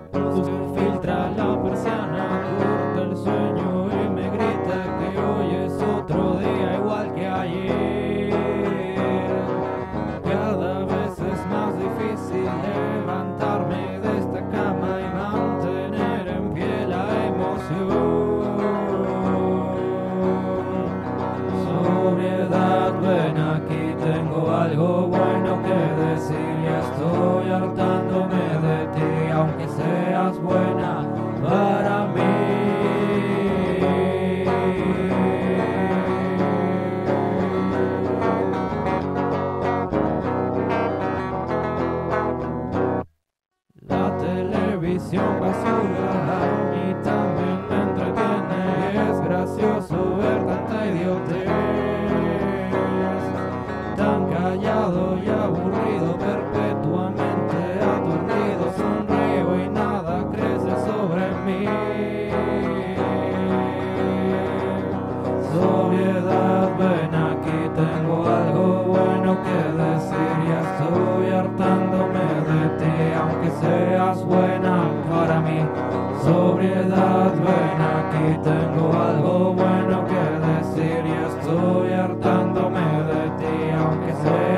Luz que filtra la persiana, corta el sueño y me grita que hoy es otro día igual que ayer. Cada vez es más difícil levantarme de esta cama y mantener en pie la emoción. Sobriedad, ven aquí, tengo algo bueno que decir. Ya estoy hartándome de ti, aunque seas buena para mí. La televisión basura a mí también me entretiene. Es gracioso ver tanta idiotez. Tan callado y aburrido, perpetuamente aturdido, sonrío y nada crece sobre mí. Sobriedad, ven aquí, tengo algo bueno que decir. Ya estoy hartándome de ti, aunque seas buena para mí. Sobriedad, ven aquí, tengo algo bueno que decir. Ya estoy hartándome de ti, aunque sea